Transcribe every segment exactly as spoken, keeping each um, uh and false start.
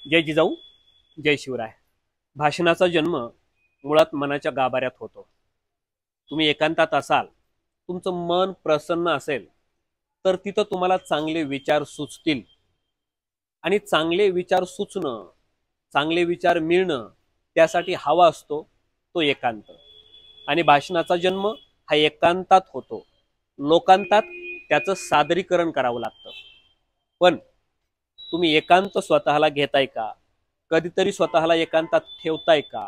जय जिजाऊ, जय शिवराय। भाषणाचा जन्म मुळात मनाच्या गाभाऱ्यात होतो। तुम्ही एकांतात असाल, तुमचं मन प्रसन्न असेल, तर तिथं तुम्हाला चांगले विचार सुचतील। आणि चांगले विचार सुचणं, चांगले विचार मिळणं, त्यासाठी हवा असतो तो एकांत। आणि भाषणाचा जन्म हा एकांतात होतो। लोकांतात त्याचं सादरीकरण करावं लागतं। पण तुम्ही एकांत स्वतःला घेताय का? कधीतरी स्वतःला एकांतात ठेवताय का?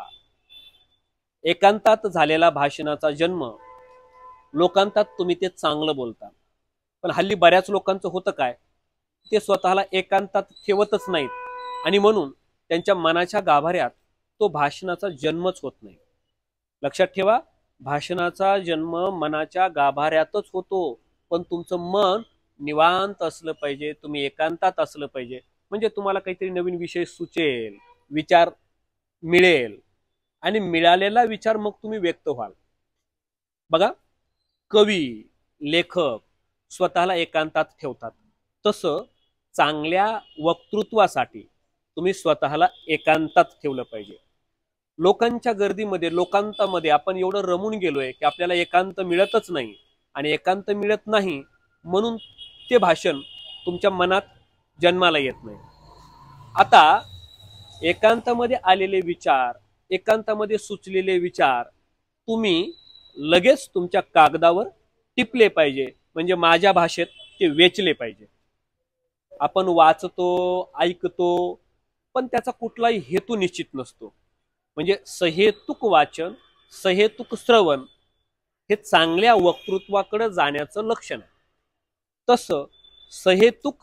एकांतात झालेला भाषणाचा जन्म, लोकांतात तुम्ही ते चांगलं बोलता, पण हल्ली बऱ्याच लोकांचं होतं काय, ते स्वतःला एकांतात ठेवतच नाहीत आणि म्हणून त्यांच्या मनाच्या गाभाऱ्यात तो भाषणाचा जन्मच होत नाही। लक्षात ठेवा, भाषणाचा जन्म मनाच्या गाभाऱ्यातच होतो, पण तुमचं मन निवांत असलं पाहिजे, तुम्ही एकांतात असलं पाहिजे, म्हणजे तुम्हाला काहीतरी नवीन विषय सुचेल, विचार मिळेल आणि मिळालेला विचार मग तुम्ही व्यक्त व्हाल। बघा, कवी, लेखक स्वतःला एकांतात ठेवतात, तसं चांगल्या वक्तृत्वासाठी तुम्ही स्वतःला एकांतात ठेवलं पाहिजे। लोकांच्या गर्दीमध्ये, लोकांतामध्ये आपण एवढं रमून गेलोय की आपल्याला एकांत मिळतच नाही, आणि एकांत मिळत नाही म्हणून ते भाषण तुमच्या मनात जन्माला येत नाही। आता एकांतामध्ये आलेले विचार, एकांतामध्ये सुचलेले विचार तुम्ही लगेच तुमच्या कागदावर टिपले पाहिजे, म्हणजे माझ्या भाषेत ते वेचले पाहिजे। आपण वाचतो, ऐकतो, पण त्याचा कुठलाही हेतू निश्चित नसतो। म्हणजे सहेतुक वाचन, सहेतुक श्रवण हे चांगल्या वक्तृत्वाकडे जाण्याचं लक्षण आहे। तसं सहेतुक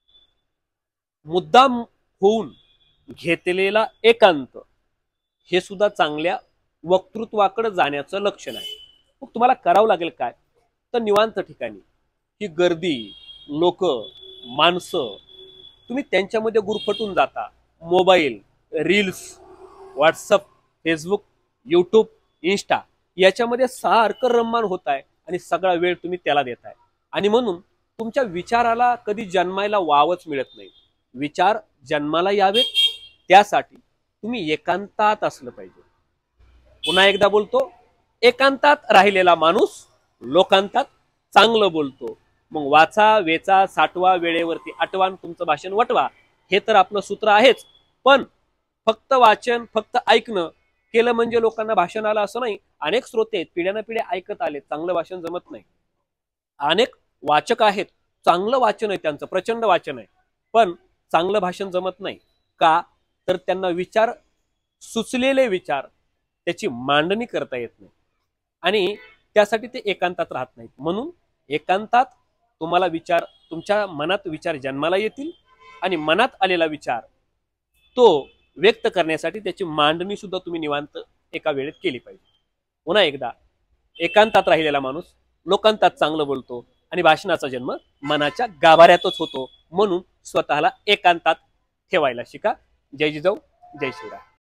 मुद्दाम होऊन घेतलेला एकांत हे सुद्धा चांगल्या वक्तृत्वाकडे जाण्याचं लक्षण आहे। मग तुम्हाला करावं लागेल काय, तर निवांत ठिकाणी ही गर्दी, लोक, माणसं, तुम्ही त्यांच्यामध्ये गुरफटून जाता। Mobile, reels, WhatsApp, Facebook, YouTube, Insta याच्यामध्ये सारखं रममान होत आहे आणि सगळा वेळ तुम्ही त्याला देताय, आणि म्हणून तुमच्या विचाराला कधी जन्मायला वावच मिळत नाही। विचार जन्माला यावेत त्यासाठी तुम्ही एकांतात असलं पाहिजे। पुन्हा एकदा बोलतो, एकांतात राहिलेला माणूस लोकांतात चांगलं बोलतो। मग वाचा, वेचा, साठवा, वेळेवरती आठवान तुमचं भाषण वटवा, हे तर आपलं सूत्र आहेच। पण फक्त वाचन, फक्त ऐकणं केलं म्हणजे लोकांना भाषण आलं असं नाही। अनेक श्रोते आहेत, पिढ्यानं पिढ्या ऐकत आले, चांगलं भाषण जमत नाही। अनेक वाचक आहेत, चांगलं वाचन आहे त्यांचं, प्रचंड वाचन आहे, पण चांगलं भाषण जमत नाही। का? तर त्यांना विचार, सुचलेले विचार त्याची मांडणी करता येत नाही, आणि त्यासाठी ते एकांतात राहत नाहीत। म्हणून एकांतात तुम्हाला विचार, तुमच्या मनात विचार जन्माला येतील, आणि मनात आलेला विचार तो व्यक्त करण्यासाठी त्याची मांडणी सुद्धा तुम्ही निवांत एका वेळेत केली पाहिजे। पुन्हा एकदा, एकांतात राहिलेला माणूस लोकांतात चांगलं बोलतो, आणि भाषणाचा जन्म मनाच्या गाभाऱ्यातच होतो। म्हणून स्वतःला एकांतात ठेवायला शिका। जय जिजाऊ, जय शिवराय।